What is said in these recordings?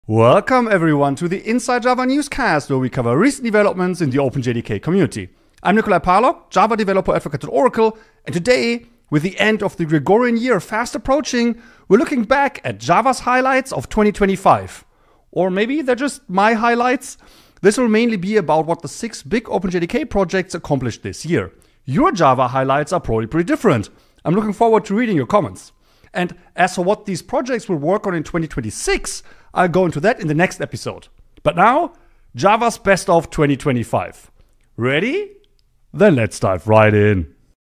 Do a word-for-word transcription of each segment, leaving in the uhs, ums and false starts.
Welcome everyone to the Inside Java Newscast, where we cover recent developments in the OpenJDK community. I'm Nikolai Parlok, Java developer advocate at Oracle, and today, with the end of the Gregorian year fast approaching, we're looking back at Java's highlights of twenty twenty-five. Or maybe they're just my highlights. This will mainly be about what the six big OpenJDK projects accomplished this year. Your Java highlights are probably pretty different. I'm looking forward to reading your comments. And as for what these projects will work on in twenty twenty-six, I'll go into that in the next episode. But now, Java's best of twenty twenty-five. Ready? Then let's dive right in.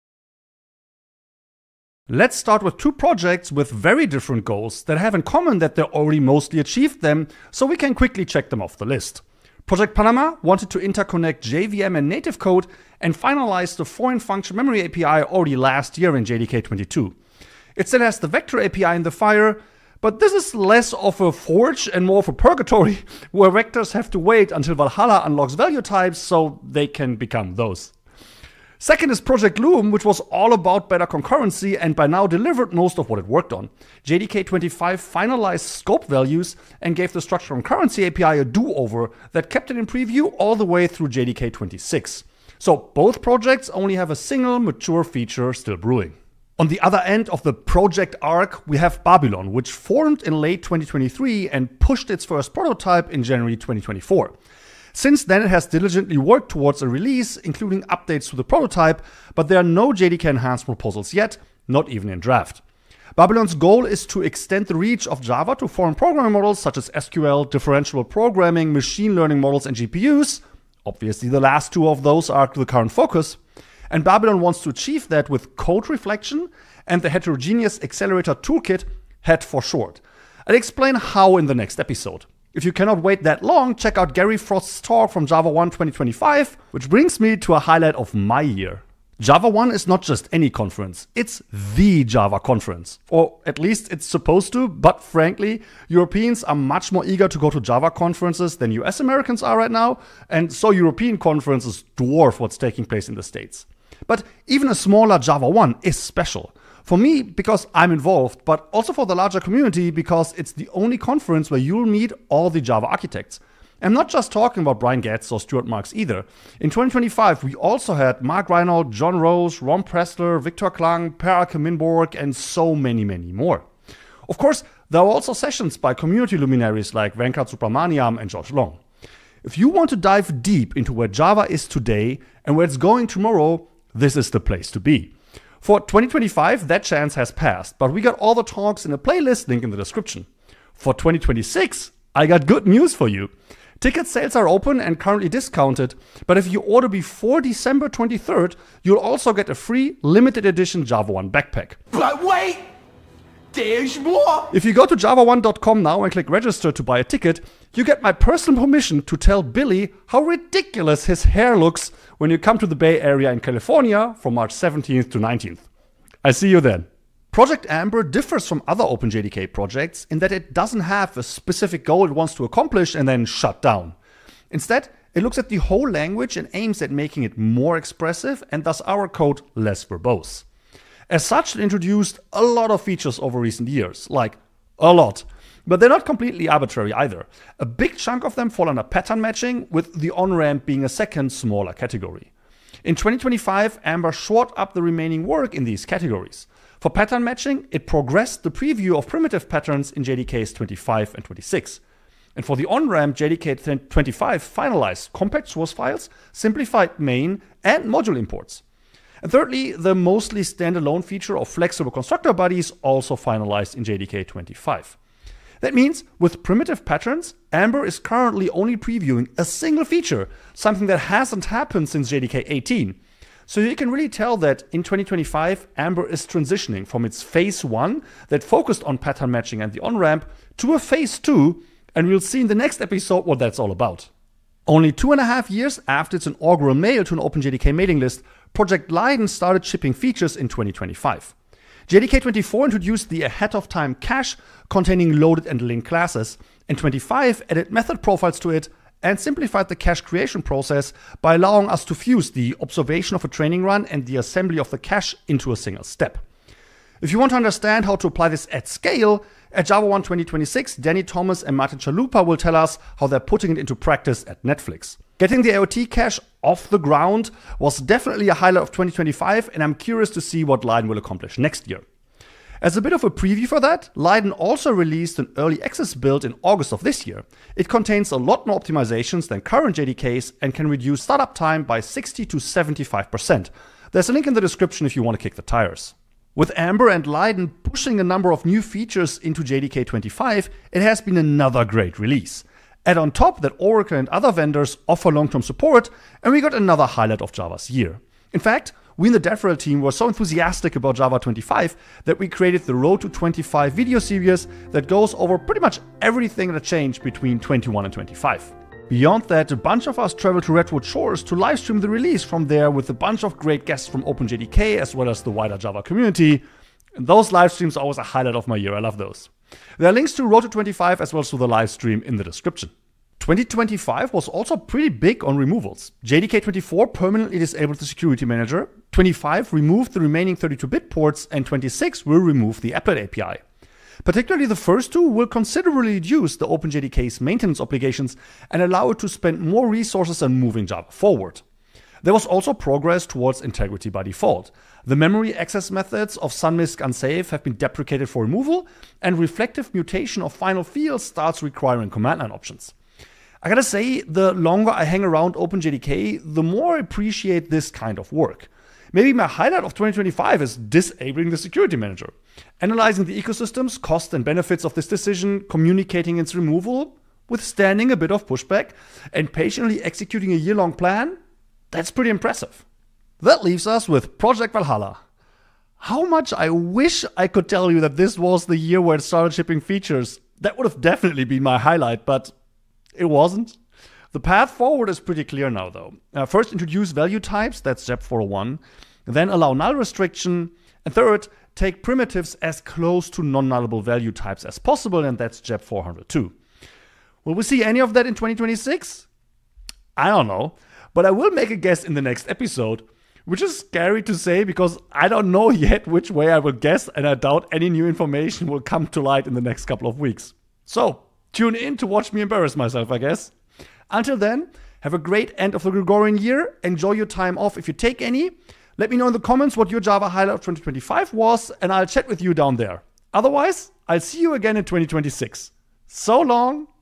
Let's start with two projects with very different goals that have in common that they already mostly achieved them, so we can quickly check them off the list. Project Panama wanted to interconnect J V M and native code and finalize the foreign function memory A P I already last year in J D K twenty-two. It still has the vector A P I in the fire, but this is less of a forge and more of a purgatory, where vectors have to wait until Valhalla unlocks value types so they can become those. Second is Project Loom, which was all about better concurrency and by now delivered most of what it worked on. J D K twenty-five finalized scope values and gave the structural concurrency A P I a do-over that kept it in preview all the way through J D K twenty-six. So both projects only have a single mature feature still brewing. On the other end of the project arc, we have Babylon, which formed in late twenty twenty-three and pushed its first prototype in January twenty twenty-four. Since then, it has diligently worked towards a release, including updates to the prototype, but there are no J D K enhancement proposals yet, not even in draft. Babylon's goal is to extend the reach of Java to foreign programming models such as S Q L, differentiable programming, machine learning models, and G P Us. Obviously, the last two of those are the current focus. And Babylon wants to achieve that with code reflection and the heterogeneous accelerator toolkit, H E T for short. I'll explain how in the next episode. If you cannot wait that long, check out Gary Frost's talk from JavaOne twenty twenty-five, which brings me to a highlight of my year. JavaOne is not just any conference, it's the Java conference. Or at least it's supposed to, but frankly, Europeans are much more eager to go to Java conferences than U S Americans are right now, and so European conferences dwarf what's taking place in the States. But even a smaller JavaOne is special. For me, because I'm involved, but also for the larger community, because it's the only conference where you'll meet all the Java architects. I'm not just talking about Brian Getz or Stuart Marks either. In twenty twenty-five, we also had Mark Reinhold, John Rose, Ron Pressler, Victor Klang, Per Minborg, and so many, many more. Of course, there are also sessions by community luminaries like Venkat Subramaniam and George Long. If you want to dive deep into where Java is today and where it's going tomorrow, this is the place to be. For twenty twenty-five, that chance has passed, but we got all the talks in a playlist link in the description. For twenty twenty-six, I got good news for you. Ticket sales are open and currently discounted, but if you order before December twenty-third, you'll also get a free limited edition JavaOne backpack. But wait! There's more! If you go to java one dot com now and click register to buy a ticket, you get my personal permission to tell Billy how ridiculous his hair looks when you come to the Bay Area in California from March seventeenth to nineteenth. I see you then. Project Amber differs from other OpenJDK projects in that it doesn't have a specific goal it wants to accomplish and then shut down. Instead, it looks at the whole language and aims at making it more expressive and thus our code less verbose. As such, it introduced a lot of features over recent years, like a lot. But they're not completely arbitrary either. A big chunk of them fall under pattern matching, with the on-ramp being a second, smaller category. In twenty twenty-five, Amber shored up the remaining work in these categories. For pattern matching, it progressed the preview of primitive patterns in J D Ks twenty-five and twenty-six. And for the on-ramp, J D K twenty-five finalized compact source files, simplified main, and module imports. And thirdly, the mostly standalone feature of flexible constructor bodies also finalized in J D K twenty-five. That means, with primitive patterns, Amber is currently only previewing a single feature, something that hasn't happened since J D K eighteen. So you can really tell that in twenty twenty-five, Amber is transitioning from its phase one that focused on pattern matching and the on-ramp to a phase two, and we'll see in the next episode what that's all about. Only two and a half years after its inaugural mail to an OpenJDK mailing list, Project Leyden started shipping features in twenty twenty-five. J D K twenty-four introduced the ahead-of-time cache containing loaded and linked classes, and twenty-five added method profiles to it and simplified the cache creation process by allowing us to fuse the observation of a training run and the assembly of the cache into a single step. If you want to understand how to apply this at scale, at JavaOne twenty twenty-six, Danny Thomas and Martin Chalupa will tell us how they're putting it into practice at Netflix. Getting the IoT cache off the ground was definitely a highlight of twenty twenty-five, and I'm curious to see what Leyden will accomplish next year. As a bit of a preview for that, Leyden also released an early access build in August of this year. It contains a lot more optimizations than current J D Ks and can reduce startup time by sixty to seventy-five percent. There's a link in the description if you want to kick the tires. With Amber and Leyden pushing a number of new features into J D K twenty-five, it has been another great release. Add on top that Oracle and other vendors offer long-term support, and we got another highlight of Java's year. In fact, we in the DevRel team were so enthusiastic about Java twenty-five that we created the Road to twenty-five video series that goes over pretty much everything that changed between twenty-one and twenty-five. Beyond that, a bunch of us traveled to Redwood Shores to livestream the release from there with a bunch of great guests from OpenJDK as well as the wider Java community. And those livestreams are always a highlight of my year, I love those. There are links to Road to twenty-five as well as to the livestream in the description. twenty twenty-five was also pretty big on removals. J D K twenty-four permanently disabled the security manager, twenty-five removed the remaining thirty-two bit ports, and twenty-six will remove the applet A P I. Particularly the first two will considerably reduce the OpenJDK's maintenance obligations and allow it to spend more resources on moving Java forward. There was also progress towards integrity by default. The memory access methods of sunmisk unsafe have been deprecated for removal, and reflective mutation of final fields starts requiring command line options. I gotta say, the longer I hang around OpenJDK, the more I appreciate this kind of work. Maybe my highlight of twenty twenty-five is disabling the security manager. Analyzing the ecosystems, costs and benefits of this decision, communicating its removal, withstanding a bit of pushback, and patiently executing a year-long plan, that's pretty impressive. That leaves us with Project Valhalla. How much I wish I could tell you that this was the year where it started shipping features. That would have definitely been my highlight, but it wasn't. The path forward is pretty clear now, though. Uh, first, introduce value types, that's J E P four oh one. Then allow null restriction. And third, take primitives as close to non-nullable value types as possible, and that's J E P four oh two. Will we see any of that in twenty twenty-six? I don't know, but I will make a guess in the next episode, which is scary to say because I don't know yet which way I will guess, and I doubt any new information will come to light in the next couple of weeks. So, tune in to watch me embarrass myself, I guess. Until then, have a great end of the Gregorian year. Enjoy your time off if you take any. Let me know in the comments what your Java highlight of twenty twenty-five was, and I'll chat with you down there. Otherwise, I'll see you again in twenty twenty-six. So long!